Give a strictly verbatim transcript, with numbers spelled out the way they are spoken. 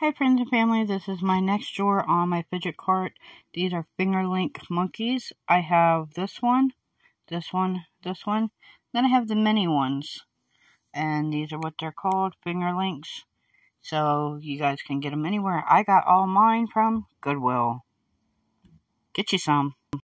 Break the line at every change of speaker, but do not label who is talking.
Hi friends and family, this is my next drawer on my fidget cart. These are fingerling monkeys. I have this one, this one, this one. Then I have the mini ones. And these are what they're called, fingerlings. So you guys can get them anywhere. I got all mine from Goodwill. Get you some.